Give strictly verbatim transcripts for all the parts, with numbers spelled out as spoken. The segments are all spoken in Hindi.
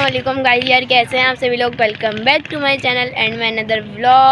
अस्सलाम गाइस, यार कैसे हैं आप सभी लोग। Welcome back to my channel and my another vlog.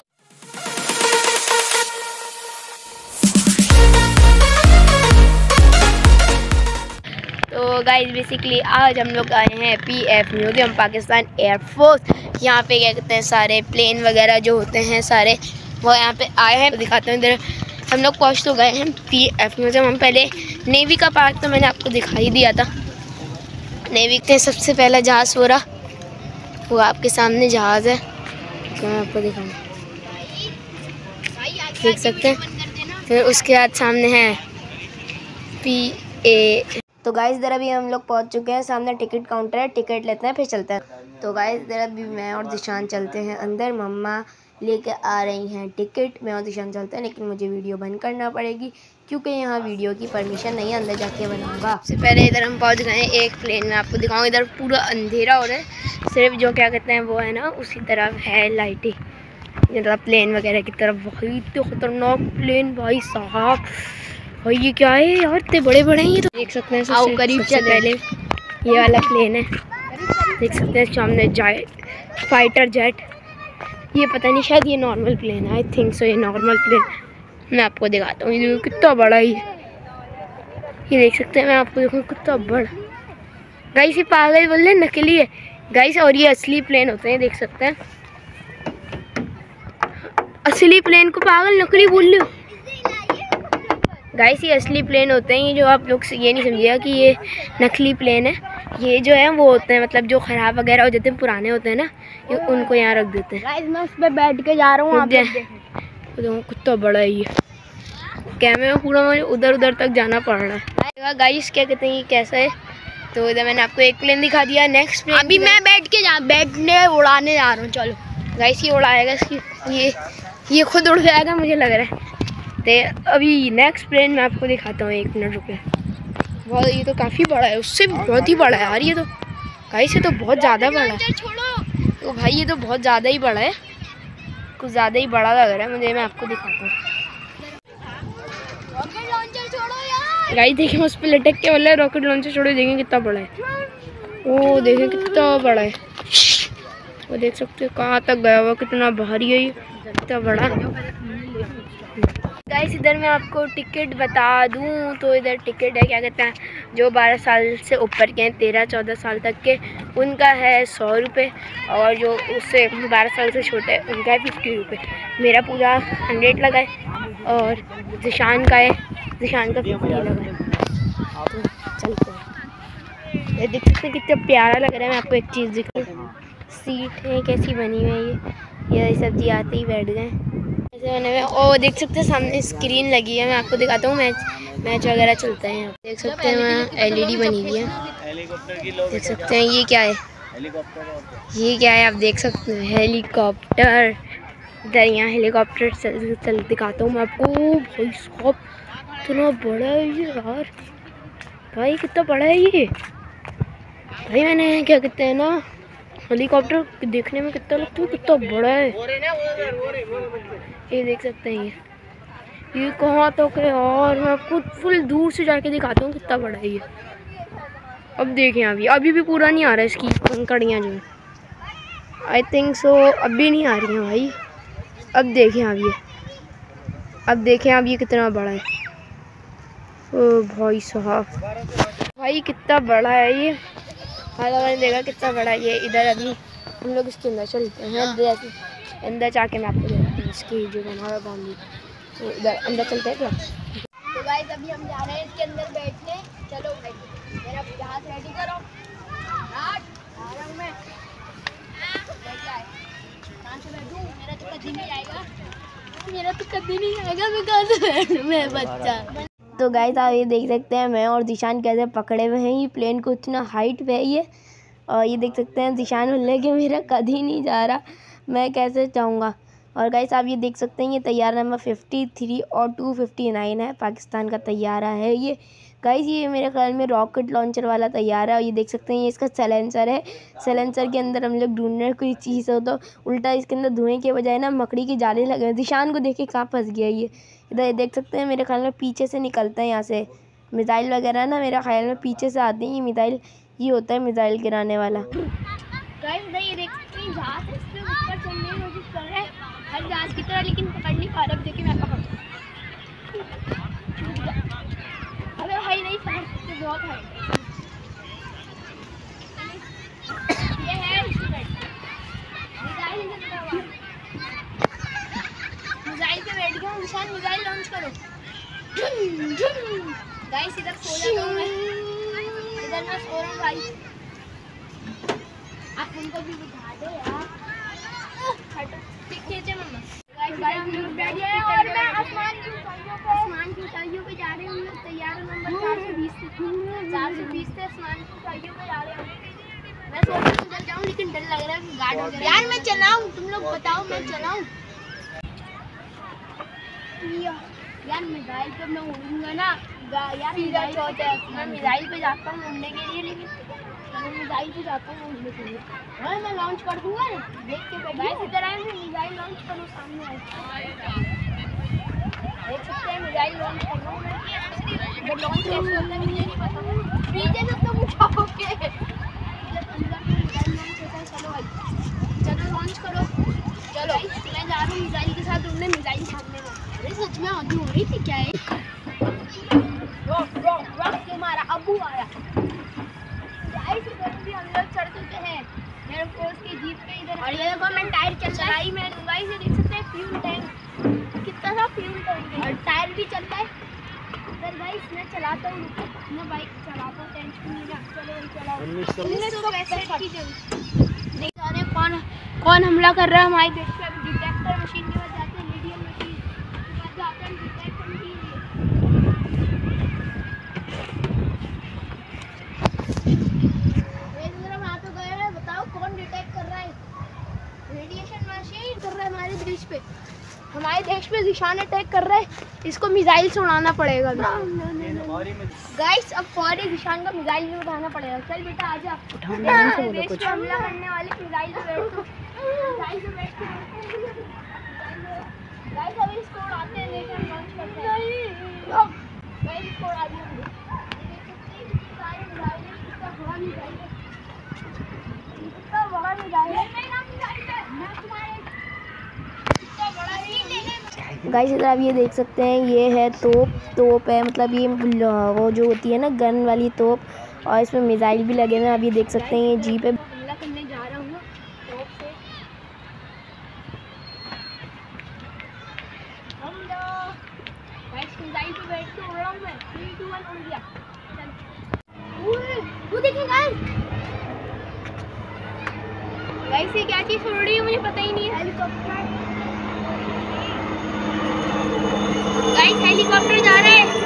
तो गाइस बेसिकली आज हम लोग आए हैं P F museum, Pakistan air force. यहाँ पे क्या कहते हैं, सारे प्लेन वगैरह जो होते हैं सारे वो यहाँ पे आए हैं। तो दिखाते हैं, इधर हम लोग पहुँच तो गए हैं पी एफ म्यूजियम। हम पहले नेवी का पार्क तो मैंने आपको दिखाई दिया था। नेवी के सबसे पहला जहाज़ हो रहा, वो आपके सामने जहाज़ है, तो मैं आपको दिखाऊँ, देख सकते हैं। फिर उसके बाद सामने है पी ए। तो गाइस इधर अभी हम लोग पहुंच चुके हैं, सामने टिकट काउंटर है, टिकट लेते हैं फिर चलते हैं। तो गाइस इधर अभी मैं और दिशान चलते हैं अंदर, मम्मा लेके आ रही हैं टिकट। मैं और दिशान चलते हैं, लेकिन मुझे वीडियो बंद करना पड़ेगी क्योंकि यहाँ वीडियो की परमिशन नहीं है, अंदर जाके बनाऊंगा। सबसे पहले इधर हम पहुँच गए हैं, एक प्लेन में आपको दिखाऊँ। इधर पूरा अंधेरा हो रहा है, सिर्फ जो क्या कहते हैं वो है ना उसी तरफ है लाइटें, मतलब प्लेन वगैरह की तरफ। वही तो खतरनाक प्लेन भाई साहब, भाई ये क्या है यार, इतने बड़े बड़े हैं ये। तो देख सकते हैं सबसे करीब सबसे पहले ये वाला प्लेन है, देख सकते हैं सामने जेट, फाइटर जेट। ये पता नहीं, शायद ये नॉर्मल प्लेन है, आई थिंक सो ये नॉर्मल प्लेन। मैं आपको दिखाता हूँ ये कितना बड़ा है। ये देख सकते हैं, मैं आपको देखूँ कितना बड़ा। गाइस ये पागल बोल रहे नकली है गाइस, और ये असली प्लेन होते हैं, देख सकते हैं। असली प्लेन को पागल नकली बोल रहे हो गाइस, ये असली प्लेन होते हैं। ये जो आप लोग ये नहीं समझिएगा कि ये नकली प्लेन है, ये जो है वो होते हैं मतलब जो ख़राब वगैरह हो जाते हैं, पुराने होते हैं ना, ये उनको यहाँ रख देते हैं। गाइस मैं उस पर बैठ के जा रहा हूँ, तो कितना बड़ा है ये। कैमरे में पूरा मुझे उधर उधर तक जाना पड़ रहा है। गाइस क्या कहते हैं ये कैसा है, तो इधर मैंने आपको एक प्लेन दिखा दिया। नेक्स्ट प्लेन अभी मैं बैठ के जा बैठने उड़ाने जा रहा हूँ। चलो गाइस ये उड़ाएगा, इसकी ये ये खुद उड़ जाएगा मुझे लग रहा है। तो अभी नेक्स्ट प्लेन मैं आपको दिखाता हूँ, एक मिनट रुपये। बहुत, ये तो काफ़ी बड़ा है, उससे बहुत ही बड़ा है यार ये तो। गाइस ये तो बहुत ज़्यादा बड़ा है, तो भाई ये तो बहुत ज़्यादा ही बड़ा है, कुछ ज़्यादा ही बड़ा लग रहा है मुझे। मैं आपको दिखाता हूँ। गाइस देखिए उस पर लटक के वाला रॉकेट लॉन्चर छोड़ो, देखें कितना बड़ा है। ओ देखें कितना बड़ा है, वो देख सकते हो कहाँ तक गया हुआ, कितना भारी है ये, कितना बड़ा। गाइस इधर मैं आपको टिकट बता दूं, तो इधर टिकट है क्या कहते हैं, जो बारह साल से ऊपर के हैं, तेरह चौदह साल तक के, उनका है सौ रुपये, और जो उससे बारह साल से छोटे हैं उनका है फिफ्टी रुपये। मेरा पूरा हंड्रेड लगा है, और जिशान का है, जिशान का फिफ्टी लगा है। तो चलते हैं, ये देख सकते हैं कितना प्यारा लग रहा है। मैं आपको एक चीज़ दिखाऊँ, सीट है कैसी बनी हुई है, ये ये सब्जी आते ही बैठ गए ऐसे बने हुए। और देख सकते हैं सामने स्क्रीन लगी है, मैं आपको दिखाता हूँ, मैच मैच वगैरह चलते हैं। देख सकते हैं वहाँ एल ई डी बनी हुई है, देख सकते हैं। ये क्या है, ये क्या है आप देख सकते हैं, हेलीकॉप्टर। इधर यहाँ हेलीकॉप्टर चल, चल दिखाता हूँ मैं आपको। भाई साहब इतना बड़ा है ये यार, भाई कितना बड़ा है ये भाई। मैंने क्या कहते हैं ना, हेलीकॉप्टर देखने में कितना लगता है, कितना बड़ा है ये देख सकते हैं। ये ये कहाँ तक है और मैं आपको फुल दूर से जाके दिखाता हूँ कितना बड़ा है ये। अब देखें अभी अभी भी पूरा नहीं आ रहा है, इसकी पंखड़ियाँ जो है आई थिंक सो अभी नहीं आ रही हैं भाई। अब देखें अब ये अब देखें अब ये कितना बड़ा है। ओ भाई साहब, भाई कितना बड़ा है ये। हाँ मैंने देखा कितना बड़ा है ये। इधर अभी हम लोग इसके अंदर चलते हैं, अंदर अंदर जाके मैं आपको देखता हूँ इसकी जो हमारा बाउंड्री। तो इधर अंदर चलते हैं क्या। तो गाइस अभी हम जा रहे हैं इसके अंदर बैठने। चलो भाई मेरा जहाज रेडी करो, आ रहा हूँ मैं। कहाँ से बैठूँ, मेरा तो कभी नहीं आएगा, मेरा तो कभी नहीं आएगा, मैं कहाँ से बैठूँ मैं बच्चा। तो गाइस आप ये देख सकते हैं मैं और दिशान कैसे पकड़े हुए हैं ये प्लेन को, इतना हाइट पे है ये। और ये देख सकते हैं दिशान बोल के मेरा कभी नहीं जा रहा, मैं कैसे जाऊँगा। और गाइस आप ये देख सकते हैं ये तैयारा नंबर फिफ्टी थ्री और टू फिफ्टी नाइन है, पाकिस्तान का तैयारा है ये। गाइस ये मेरे ख्याल में रॉकेट लॉन्चर वाला तैयारा है। और ये देख सकते हैं ये इसका सैलेंसर है, सैलेंसर के अंदर हम लोग ढूंढ रहे हैं कोई चीज़ हो, तो उल्टा इसके अंदर धुएँ के बजाय ना मकड़ी की जाली लगे हैं। दिशान को देखे कहाँ फंस गया ये। इधर देख सकते हैं मेरे ख्याल में पीछे से निकलता है यहाँ से मिसाइल वगैरह ना, मेरा ख्याल में पीछे से आती है ये मिसाइल, ये होता है मिसाइल गिराने वाला। गाइस नहीं ये देख सकते हैं जहाज है, इसमें ऊपर चढ़ने की कोशिश कर रहे हैं हर जहाज की तरह, लेकिन पकड़ नहीं पा रहे। अब देखिए मैं पकड़, अबे भाई नहीं पकड़ सकते, बहुत है ये है मिसाइल पे बैठ गया। निशान मिसाइल लॉन्च करो। गाइस इधर सो जाता हूँ मैं, इधर मैं सो रहा हूँ गाइस, आप उनको भी बिठा दो यार। हटो खींचे मम्मा। गाइस गाइस हम लोग बैठ गए और मैं आसमान की ऊंचाइयों पे आसमान की ऊंचाइयों पे जा रहे हैं। हम लोग तैयार हैं नंबर चार सौ बीस से चार सौ बीस से आसमान की ऊंचाइयों पे जा रहे हैं। मैं सोच रहा हूँ चल जाऊँ, लेकिन डर लग रहा है गार्ड वगैरह। यार मैं चलाऊँ, तुम लोग बताओ मैं चलाऊँ यार? मिसाइल पे मैं उड़ूंगा ना यार, मैं मिसाइल पे जाता हूँ उड़ने के लिए, लेकिन मैं मिसाइल पे जाता हूँ उड़ने के लिए। हाँ मैं लॉन्च कर दूंगा ना, देख के बैठिए इधर आए, मैं मिसाइल लॉन्च करूँ सामने देख सकते हैं। मिसाइल लॉन्च कर रहा हूँ मैं, बट लॉन्च कैसे होता है मुझे नहीं पता। पीछे से तुम उठाओगे, मिसाइल लॉन्च होता है। चलो भाई चलो लॉन्च करो, चलो मैं जा रहा हूँ मिसाइल के साथ उड़ने, मिसाइल सामने में। अरे सच में आधी हो रही थी क्या है? रॉक रॉक रॉक से मारा, अबू आया। गाइस इधर भी हम लोग चढ़ चुके हैं मेरे फोर्स की जीप पे इधर, और ये देखो मैं टायर चल रहा है। मैं गाइस ये देख सकते हैं फ्यूल टैंक, कितना सा फ्यूल टैंक है, और टायर भी चलता है इधर। गाइस मैं चलाता हूँ, मैं बाइक चलाता हूँ, टेंशन नहीं है। चलो चलाओ। उन्नीस सौ पैंसठ की जगह देख रहे हैं कौन कौन हमला कर रहा है हमारे देश पे। डिटेक्टर मशीन के पास जाते हैं, रेडियम मशीन के पास जाते हैं, डिटेक्टर मशीन। वहाँ पे गए हैं, बताओ कौन डिटेक्ट कर रहा है? रेडिएशन मशीन कर रहा है हमारे देश पे, हमारे देश पे निशान अटैक कर रहा है। इसको मिसाइल से उड़ाना पड़ेगा गाइस। अब फौरी निशान का मिसाइल भी उठाना पड़ेगा। चल बेटा आजा, देश पे हमला करने वाले मिसाइल पे बैठ, मिसाइल पे बैठ गाइस। अभी इसको उड़ाते हैं, लेकर लॉन्च करते हैं। गाइस इसको उड़ा दिया हमने, देख सकते हैं कितने सारे मिसाइल हैं, कितना बड़ा मिसाइल है, कितना बड़ा मिसाइल है। मैं तुम्हारे गाइस इधर आप ये देख सकते हैं, ये है तोप तोप है, मतलब ये वो जो होती है ना गन वाली तोप, और इसमें मिसाइल भी लगे हुए हैं। आप ये देख सकते हैं, ये जीप है। हमला करने जा रहा हूँ तोप से। हमला गाइस मिसाइल पे बैठ के उड़ रहा हूँ मैं। थ्री टू वन उड़ गया। वो देखिए गाइस, गाइस ये क्या चीज़ उड़ रही है मुझे पता ही नहीं है। हेलीकॉप्टर गाइस, हेलीकॉप्टर जा रहा है।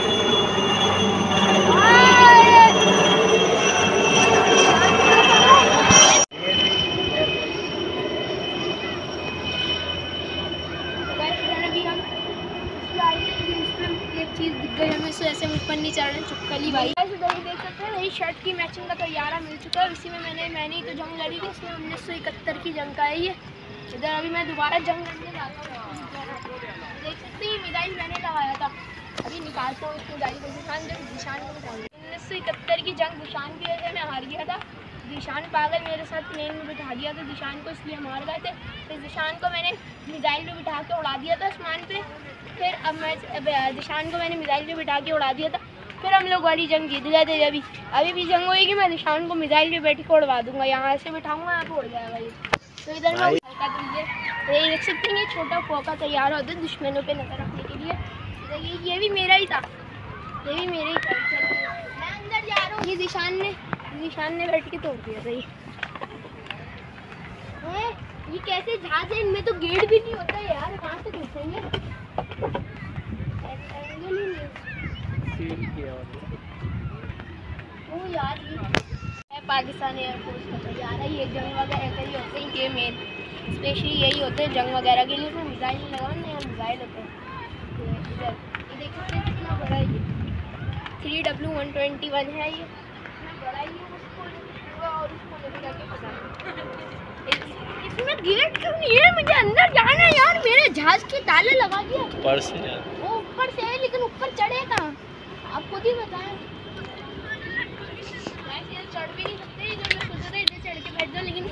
एक चीज दिख गई हमें, से ऐसे ऊपर नहीं चढ़ रहे चुपकली भाई। ऐसे देख सकते हैं नई शर्ट की मैचिंग का तैयारा मिल चुका है। इसी में मैंने मैंने ही तो जंग लड़ी थी, इसमें उन्नीस सौ इकहत्तर की जंग का है ये। इधर अभी मैं दोबारा जंग लड़ने जा रहा हूँ। देख सकते हैं मिसाइल मैंने लगाया था, अभी निकालता हूँ इस मिसाइल को। निशान निशान को बिठा दिया। उन्नीस सौ इकहत्तर की जंग निशान की वजह से मैं हार गया था। निशान पागल मेरे साथ प्लेन में बिठा दिया था निशान को, इसलिए मार गए थे। फिर निशान को मैंने मिसाइल पे बिठा के उड़ा दिया था आसमान पे। फिर अब मैं निशान को मैंने मिसाइल पे बिठा के उड़ा दिया था। फिर हम लोग वाली जंग जीत गए थे। अभी अभी भी जंग होएगी, मैं निशान को मिसाइल पे बैठ के उड़वा दूंगा। यहाँ से बिठाऊंगा, यहाँ पे उड़ जाएगा ये। तो इधर मैं ये देख सकते हैं, ये छोटा फोका तैयार होता है दुश्मनों पे नजर रखने के लिए। देखिए ये भी मेरा ही था, ये भी मेरे ही था। मैं अंदर जा रहा हूँ। ये निशान ने निशान ने बैठ के तोड़ दिया था ये। ये कैसे जहाज है, इनमें तो गेट भी नहीं होता है यार, कहाँ से घुसेंगे? ओ यार ये पाकिस्तान एयरफोर्स का तैयार है। ये जंग वगैरह के लिए होते हैं, ये मेन स्पेशली यही होते हैं जंग वगैरह के लिए। तो मिसाइल लगाओ ना, यहाँ मिसाइल होते हैं। इधर ये देख सकते हैं कितना बड़ा है ये, three W one twenty one है ये, इतना बड़ा है ये। उसको और उसको लेके जाके पता इसमें गेट क्यों नहीं है? मुझे अंदर जाना है यार, मेरे जहाज के ताले लगा दिया ऊपर से। वो ऊपर से है, लेकिन ऊपर चढ़े कहाँ? आप खुद ही बताएं। चढ़ भी नहीं सकते, इधर मैं सोचा था इधर चढ़ के बैठ जाओ, लेकिन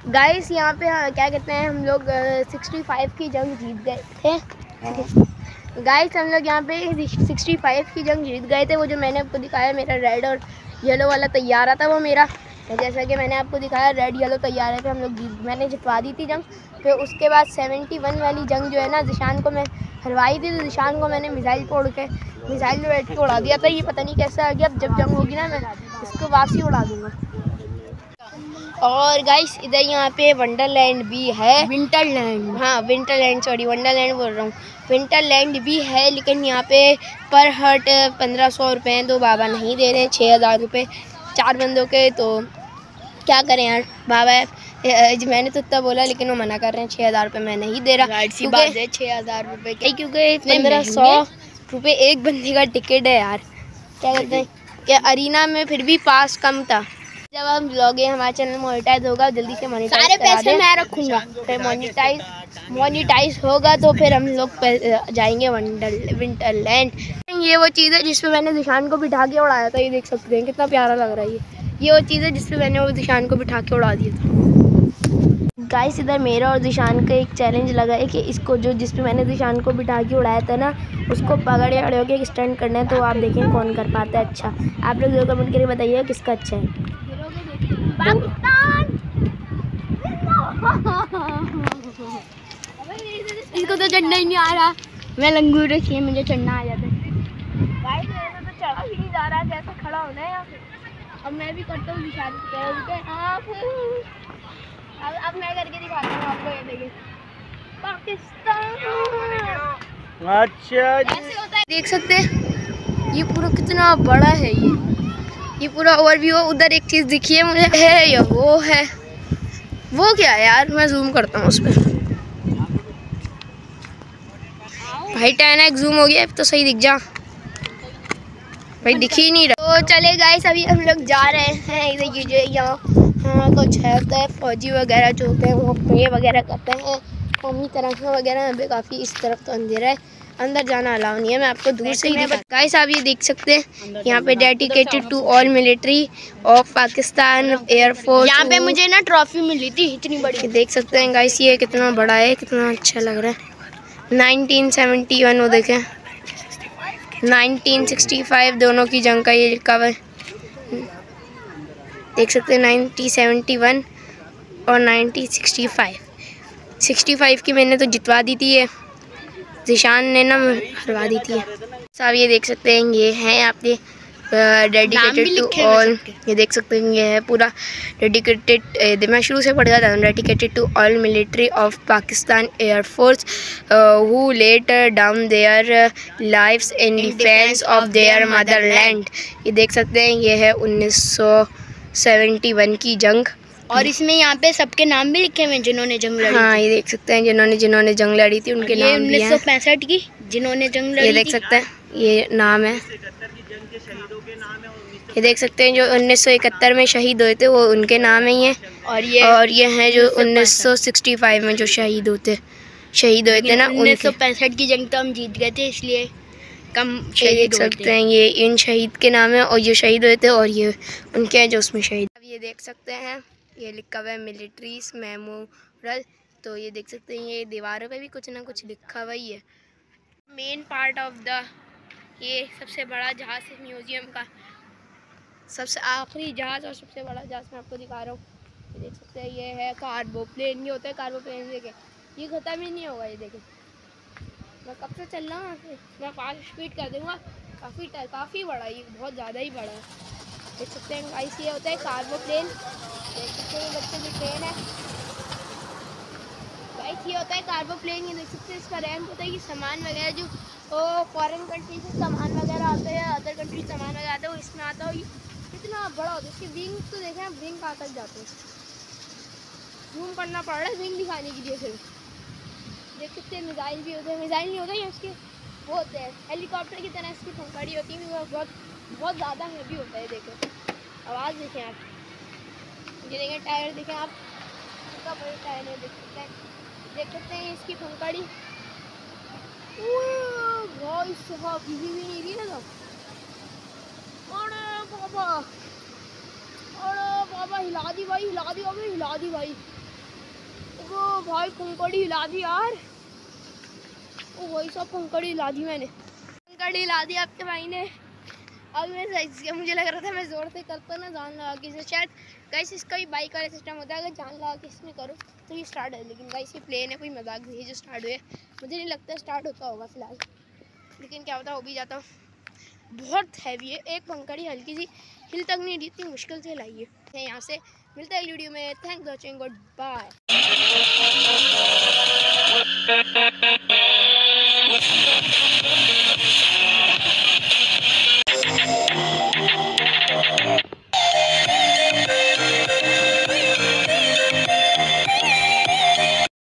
गाइस यहाँ पे क्या कहते हैं, हम लोग सिक्सटी फाइव की जंग जीत गए थे। गाइस हम लोग यहाँ पे सिक्सटी फाइव की जंग जीत गए थे। वो जो मैंने आपको दिखाया मेरा रेड और येलो वाला तैयारा था वो मेरा, जैसा कि मैंने आपको दिखाया रेड येलो तैयारे पे हम लोग जीत, मैंने जितवा दी थी जंग। फिर उसके बाद सेवेंटी वन वाली जंग जो है ना, ज़िशान को मैं हरवाई थी, तो ज़िशान को मैंने मिसाइल तोड़ के मिसाइल में बैठ के उड़ा दिया था। ये पता नहीं कैसे आ गया। अब जब जंग होगी ना मैं इसको वापसी उड़ा दूँगा। और गाइस इधर यहाँ पे वंडरलैंड भी है, विंटरलैंड, हाँ विंटरलैंड, सॉरी वंडरलैंड बोल रहा हूँ, विंटरलैंड भी है। लेकिन यहाँ पे पर हर्ट पंद्रह सौ रुपये हैं, तो बाबा नहीं दे रहे हैं। छः हज़ार रुपये चार बंदों के, तो क्या करें यार बाबा, मैंने तो इतना बोला लेकिन वो मना कर रहे हैं। छः हज़ार रुपये मैं नहीं दे रहा, सी बात है छः हज़ार रुपये के, क्योंकि पंद्रह सौ रुपये एक बंदे का टिकट है यार। क्या कहते हैं कि अरीना में फिर भी पास कम था। जब हम ब्लॉग हमारा चैनल मोनेटाइज होगा, जल्दी से मोनेटाइज सारे पैसे मैं रखूँगा। फिर मोनेटाइज मोनेटाइज होगा तो फिर हम लोग जाएंगे वंडर विंटरलैंड। ये वो चीज़ है जिसपे मैंने ज़िशान को बिठा के उड़ाया था। ये देख सकते हैं कितना प्यारा लग रहा है। ये ये वो चीज़ है जिसपे मैंने वो ज़िशान को बिठा के उड़ा दिया था। गाइस इधर मेरा और ज़िशान का एक चैलेंज लगा है कि इसको जो जिसपे मैंने ज़िशान को बिठा के उड़ाया था ना, उसको पकड़े अड़े होकर स्टंट करना है। तो आप देखें कौन कर पाता है अच्छा। आप लोग जरूर कमेंट करके बताइए किसका अच्छा है। इसको तो चढ़ना ही नहीं आ रहा। मैं लंगूर रखी है, मुझे चढ़ना आ जाता है। भाई मेरे तो चढ़ा ही नहीं जा रहा, कैसे खड़ा होना है यहाँ पे। अब मैं भी करता हूँ इशारे, आप अब अब मैं करके दिखाता हूँ आपको। ये देखिए पाकिस्तान, अच्छा ऐसे होता है। देख सकते हैं ये पूरा कितना बड़ा है। ये ये पूरा ओवरव्यू। उधर एक चीज़ दिखी है मुझे, है या वो है, वो क्या है यार, मैं जूम करता हूँ उस पर। भाई टेन एक्स जूम हो गया, अब तो सही दिख जा भाई, दिख ही नहीं रहा। तो चले गाइस अभी हम लोग जा रहे हैं। इधर ये जो यहाँ हाँ कुछ है होता है, फौजी वगैरह जो होते हैं वो प्रे वगैरह करते हैं, कौमी तरह वगैरह। यहाँ पे काफ़ी इस तरफ तो अंधेरा है, अंदर जाना अलाउ नहीं है। मैं आपको दूर से ही दिखा। गाइस आप ये देख सकते हैं यहाँ पे dedicated to all military of Pakistan air force. यहाँ पे मुझे ना ट्रॉफी मिली थी इतनी बड़ी, देख सकते हैं गाइस। ये कितना बड़ा है, कितना अच्छा लग रहा है। नाइनटीन सेवेंटी वन, वो देखें नाइनटीन सिक्सटी फाइव दोनों की जंग का ये लिखा हुआ है, देख सकते हैं। नाइनटीन सेवेंटी वन और nineteen sixty five. Sixty five की मैंने तो जितवा दी थी, ये ज़िशान ने ना हरवा दी थी। साहब ये देख सकते हैं ये हैं आपके डेडिकेटेड टू ऑल। ये देख सकते हैं ये है पूरा डेडिकेटेड, मैं शुरू से पढ़ रहा था, dedicated to all military of Pakistan air force who let down their lives in defence of their motherland. ये देख सकते हैं ये है उन्नीस सौ सेवेंटी वन की जंग, और इसमें यहाँ पे सबके नाम भी लिखे हुए जिन्होंने जंग लड़ी। हाँ ये देख सकते हैं जिन्होंने जिन्होंने जंग लड़ी थी उनके नाम भी हैं। उन्नीस सौ पैंसठ की जिन्होंने जंग लड़ी, ये देख सकते हैं ये नाम है। ये देख सकते हैं जो उन्नीस सौ इकहत्तर में शहीद हुए थे वो उनके नाम ही हैं। और ये और ये हैं जो उन्नीस सौ पैंसठ में जो शहीद होते शहीद हुए थे ना, उन्नीस सौ पैंसठ की जंग तो हम जीत गए थे इसलिए कम शहीद देख सकते हैं। ये इन शहीद के नाम है और ये शहीद हुए थे और ये उनके हैं जो उसमें शहीद। अब ये देख सकते हैं ये लिखा हुआ है मिलिट्रीज मेमोरियल। तो ये देख सकते हैं ये दीवारों पे भी कुछ ना कुछ लिखा हुआ ही है। मेन पार्ट ऑफ द ये सबसे बड़ा जहाज़ है म्यूज़ियम का, सबसे आखिरी जहाज़ और सबसे बड़ा जहाज़ मैं आपको दिखा रहा हूँ। ये देख सकते हैं ये है कार्गो प्लेन। ये होता है कार्गो प्लेन, देखें ये ख़त्म ही नहीं होगा। ये देखें मैं कब से चल रहा हूँ, मैं फास्ट स्पीड कर दूँगा। काफ़ी काफ़ी बड़ा, ये बहुत ज़्यादा ही बड़ा है। देख सकते हैं गाइस ये होता है कार्गो प्लेन। देख सकते हैं बच्चों की ट्रेन है गाइस, ये होता है कार्गो प्लेन। ये देख सकते हैं इसका रैंप होता है कि सामान वगैरह जो तो फॉरेन कंट्री से सामान वगैरह आते हैं, अदर कंट्री से सामान वगैरह आता है वो इसमें आता है। कितना बड़ा होता है, इसके विंग तो देखें आप, विंग कहाँ तक जाते हैं, जूम करना पड़ रहा है विंग दिखाने के लिए। सिर्फ देख सकते हैं मिसाइल भी होते हैं, मिसाइल नहीं होता है इसके वो होते हैं हेलीकॉप्टर की तरह इसकी पंखड़ी होती है, वो बहुत बहुत ज़्यादा हैवी होता है। देखें आवाज़ देखें आप, ये देखें टायर देखें आप, कितना बड़े टायर है। देख सकते हैं देख सकते हैं इसकी पंखड़ी भाई साहब, हिली भी नहीं रही ना सब। अरे बाबा अरे बाबा हिला दी भाई, हिला दी भाई, हिला दी भाई। वो भाई पंखड़ी हिला दी यार, ओ वही सब पंखड़ी हिला दी मैंने, पंखड़ी हिला दी आपके भाई ने। अब मैं सही, मुझे लग रहा था मैं ज़ोर से करता ना जान लगा के, शायद गाइस इसका भी बाइक वाला सिस्टम होता है, अगर जान लगा के इसमें करो तो ये स्टार्ट है, लेकिन गाइस ये प्लेन है, कोई मजाक नहीं है जो स्टार्ट हुए, मुझे नहीं लगता स्टार्ट होता होगा फिलहाल, लेकिन क्या होता हो भी जाता हूँ। बहुत हैवी है, एक पंखड़ी हल्की सी हिल तक नहीं रही, इतनी मुश्किल से लाई है। यहाँ से मिलता है वीडियो में, thanks for watching, good bye.